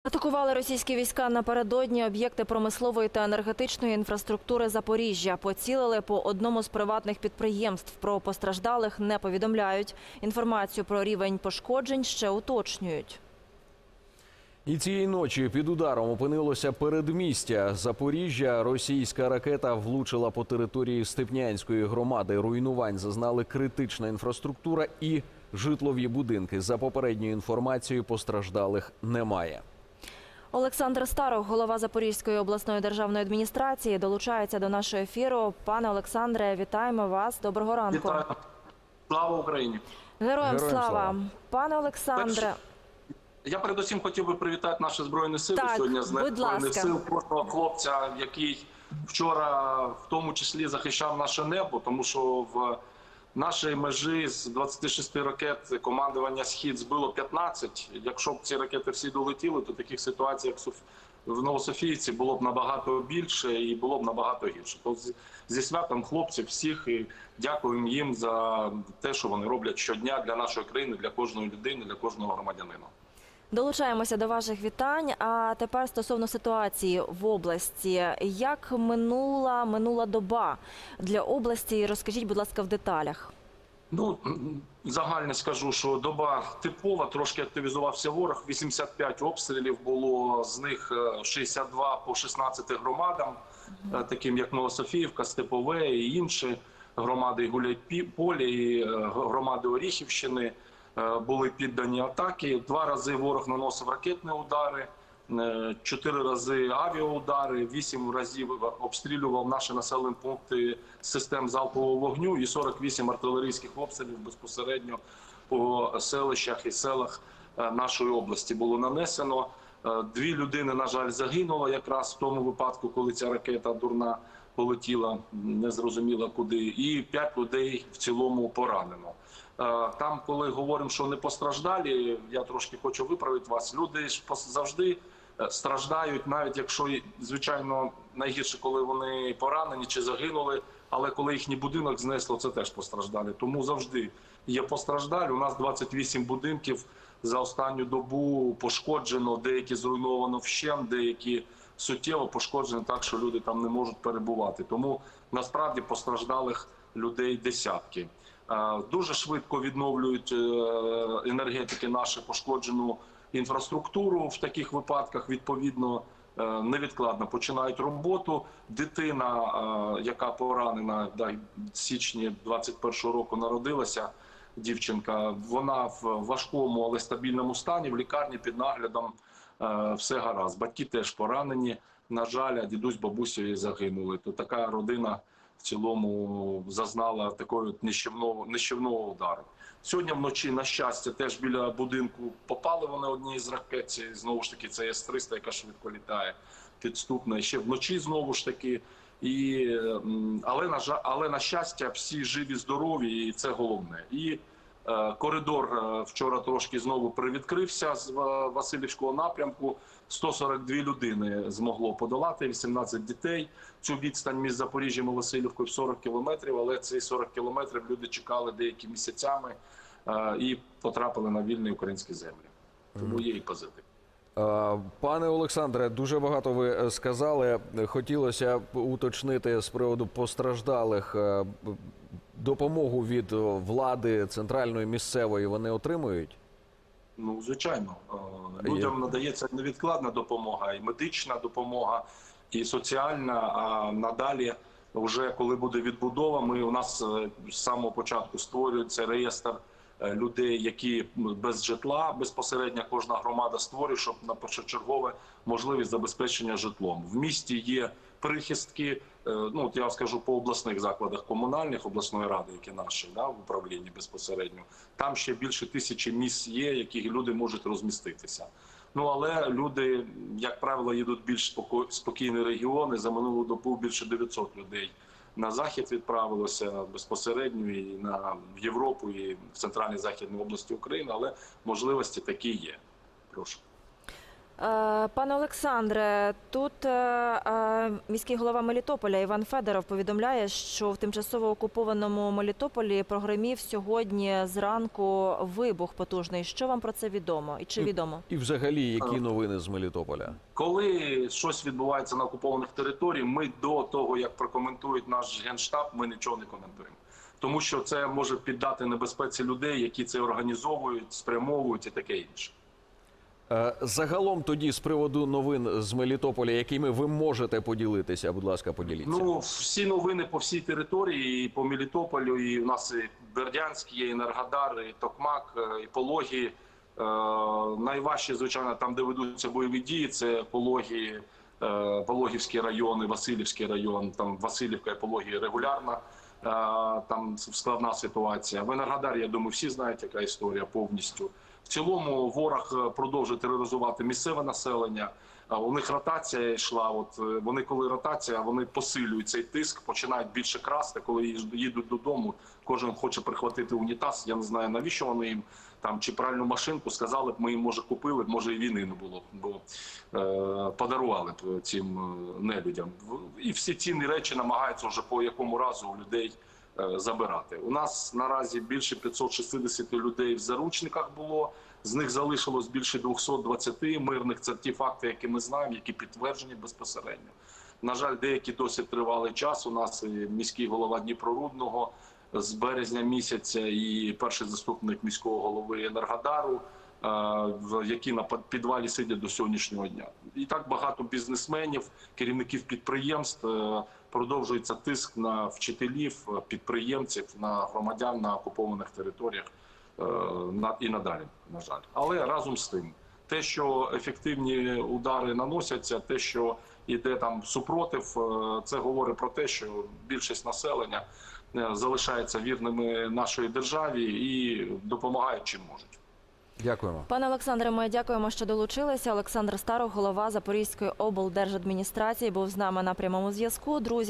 Атакували російські війська напередодні об'єкти промислової та енергетичної інфраструктури Запоріжжя. Поцілили по одному з приватних підприємств. Про постраждалих не повідомляють. Інформацію про рівень пошкоджень ще уточнюють. І цієї ночі під ударом опинилося передмістя Запоріжжя. Російська ракета влучила по території Степнянської громади. Руйнувань зазнали критична інфраструктура і житлові будинки. За попередньою інформацією, постраждалих немає. Олександр Старох, голова Запорізької обласної державної адміністрації, долучається до нашого ефіру. Пане Олександре, вітаємо вас. Доброго ранку. Вітаю. Слава Україні. Героям слава. Пане Олександре. Я передусім хотів би привітати наші Збройні Сили сьогодні з Збройних Сил, кожного хлопця, який вчора в тому числі захищав наше небо, тому що в нашій межі з 26 ракет командування «Схід» збило 15. Якщо б ці ракети всі долетіли, то таких ситуацій, як в Новософіївці, було б набагато більше і було б набагато гірше. То зі святом хлопців всіх і дякуємо їм за те, що вони роблять щодня для нашої країни, для кожної людини, для кожного громадянина. Долучаємося до ваших вітань. А тепер стосовно ситуації в області. Як минула доба для області? Розкажіть, будь ласка, в деталях. Ну, загально скажу, що доба типова, трошки активізувався ворог. 85 обстрілів було, з них 62 по 16 громадам, таким як Новософіївка, Степове і інші громади, Гуляйполі, і громади Оріхівщини. Були піддані атаки. 2 рази ворог наносив ракетні удари, 4 рази авіаудари, 8 разів обстрілював наші населені пункти систем залпового вогню і 48 артилерійських обстрілів безпосередньо по селищах і селах нашої області було нанесено. 2 людини, на жаль, загинуло якраз в тому випадку, коли ця ракета дурна полетіла, незрозуміло куди, і 5 людей в цілому поранено. Там, коли говоримо, що не постраждалі, я трошки хочу виправити вас, люди ж завжди страждають, навіть якщо, звичайно, найгірше, коли вони поранені чи загинули, але коли їхній будинок знесло, це теж постраждалі. Тому завжди є постраждалі. У нас 28 будинків за останню добу пошкоджено, деякі зруйновано вщент, деякі суттєво пошкоджені так, що люди там не можуть перебувати. Тому насправді постраждалих людей десятки. Дуже швидко відновлюють енергетики нашу пошкоджену інфраструктуру. В таких випадках, відповідно, невідкладно починають роботу. Дитина, яка поранена, в січні 21-го року народилася, дівчинка, вона в важкому, але стабільному стані, в лікарні під наглядом, все гаразд. Батьки теж поранені, на жаль, дідусь, бабуся загинули. То така родина в цілому зазнала такого нищівного удару. Сьогодні вночі, на щастя, теж біля будинку попали вони одні з ракет. Знову ж таки, це С-300, яка швидко літає, підступна. І ще вночі знову ж таки. Але на щастя, всі живі, здорові, і це головне. І коридор вчора трошки знову привідкрився з Васильівського напрямку. 142 людини змогло подолати, 18 дітей. Цю відстань між Запоріжжям і Васильівкою 40 кілометрів, але ці 40 кілометрів люди чекали деякі місяцями і потрапили на вільні українські землі. Тому є і позитив. Пане Олександре, дуже багато ви сказали. Хотілося б уточнити з приводу постраждалих. Допомогу від влади центральної, місцевої вони отримують? Ну, звичайно. Людям надається невідкладна допомога, і медична допомога, і соціальна. А надалі, вже коли буде відбудова, у нас з самого початку створюється реєстр людей, які без житла, безпосередньо кожна громада створює, щоб на першочергове можливість забезпечення житлом. В місті є прихистки, ну, я скажу, по обласних закладах комунальних, обласної ради, які наші, в управлінні безпосередньо. Там ще більше 1000 місць є, які люди можуть розміститися. Ну, але люди, як правило, їдуть в більш спокійні регіони. За минулу добу більше 900 людей на захід відправилося безпосередньо і в Європу, і в центральній західній області України, але можливості такі є. Прошу. Пане Олександре, тут міський голова Мелітополя Іван Федоров повідомляє, що в тимчасово окупованому Мелітополі прогримів сьогодні зранку вибух потужний. Що вам про це відомо? І чи відомо? І взагалі, які новини з Мелітополя? Коли щось відбувається на окупованих територіях, ми до того, як прокоментують наш Генштаб, ми нічого не коментуємо. Тому що це може піддати небезпеці людей, які це організовують, спрямовують і таке інше. Загалом тоді з приводу новин з Мелітополя, якими ви можете поділитися, будь ласка, поділіться. Ну, всі новини по всій території, і по Мелітополю, і у нас і Бердянськ є, і Енергодар, і Токмак, і Пологі. Найважче, звичайно, там, де ведуться бойові дії, це Пологі, Пологівський район і Васильівський район. Там Васильівка і Пологі регулярно. Там складна ситуація. В Енергодарі, я думаю, всі знають, яка історія повністю. В цілому ворог продовжує тероризувати місцеве населення. У них ротація йшла. От вони, коли ротація, вони посилюють цей тиск, починають більше красти. Коли їдуть додому, кожен хоче прихватити унітаз. Я не знаю, навіщо вони їм там чи пральну машинку. Сказали б, ми їм, може, купили, може і війни не було, бо подарували б цим нелюдям. І всі цінні речі намагаються вже по якому разу у людей забирати. У нас наразі більше 560 людей в заручниках було, з них залишилось більше 220 мирних. Це ті факти, які ми знаємо, які підтверджені безпосередньо. На жаль, деякі досить тривалий час. У нас і міський голова Дніпрорудного з березня місяця і перший заступник міського голови Енергодару, які на підвалі сидять до сьогоднішнього дня. І так багато бізнесменів, керівників підприємств. Продовжується тиск на вчителів, підприємців, на громадян на окупованих територіях і надалі, на жаль. Але разом з тим, те, що ефективні удари наносяться, те, що йде там супротив, це говорить про те, що більшість населення залишається вірними нашої державі і допомагають чим можуть. Дякуємо. Пане Олександре, ми дякуємо, що долучилися. Олександр Старов, голова Запорізької облдержадміністрації, був з нами на прямому зв'язку. Друзі,